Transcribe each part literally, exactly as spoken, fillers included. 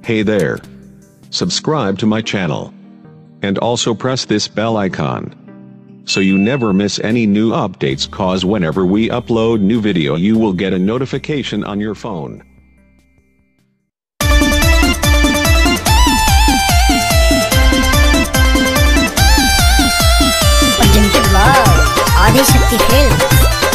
Hey there. Subscribe to my channel. And also press this bell icon, so you never miss any new updates, cause whenever we upload new video you will get a notification on your phone. Presented by Adi Shakti Films.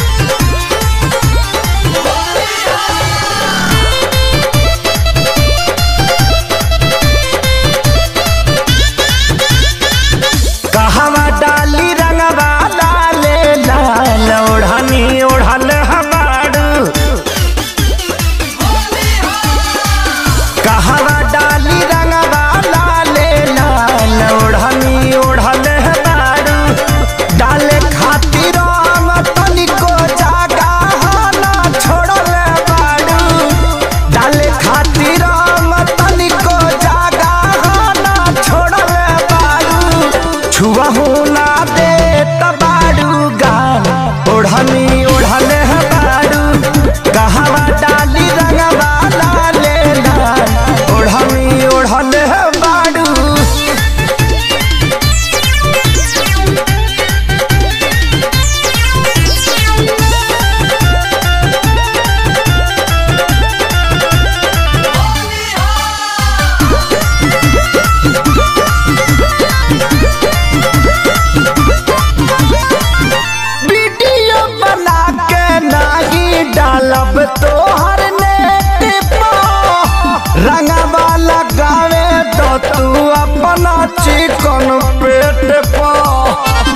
डालब तोहर net पर रंगवा लगावे तो तू अपना चिकन पेट पर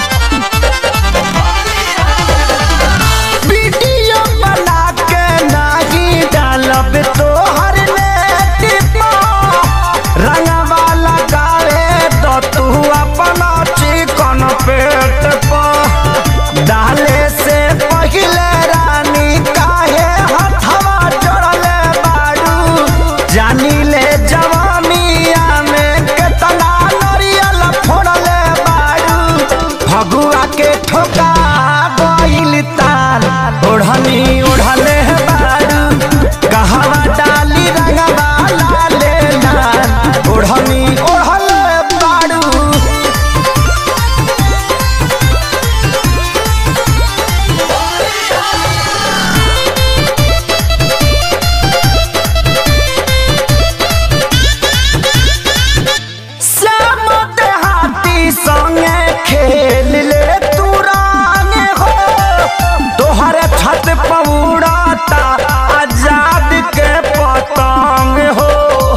वीडियो बना के नाही डालब तोहर नेट पर रंगवा लगावे तो तू अपना चिकन पेट पर डाले से पहले के ठोका गइल ताल ओढ़नी ओढ़ले बारू कहवा डाली रंगवा लाले लाल ओढ़नी ओढ़ले बारू श्याम देहाती संगे खेल ले छत पौड़ाता आजाद के पतंग हो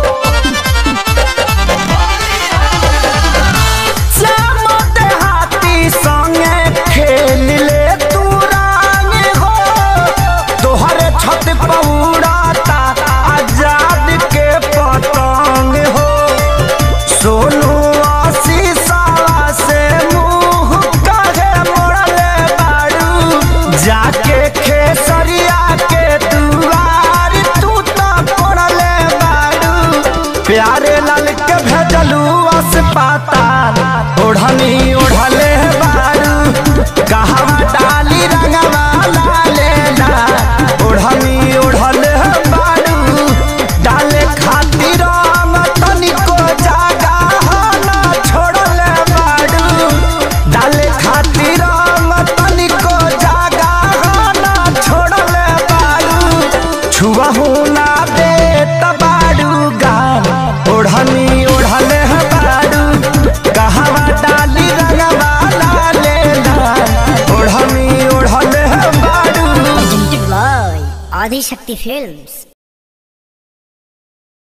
श्याम देहाती संगे खेल ले तू रंग हो तोहरे छत पौड़ाता आजाद के पतंग हो सोनू आशीषा से मुँह काहे मोड़ले बारू जाके खेसरिया के दुआर तू तो पड़ले बारू प्यारे लाल के भेजलू अस्पताल ओढ़नी ओढ़ले बारू कहवा डाली रंगवा लाले लाल ओढ़नी ओढ़ले बारू डाले खातिर तनिको जगह ना छोड़ले बारू डाले खातिर तनिको छुआहू ना दे तबाड़ू गान ओढ़नी ओढ़ले बारू कहवा डाली रंगवा लाले लाल ओढ़नी ओढ़ले बारू। Presented by Adi Shakti Films.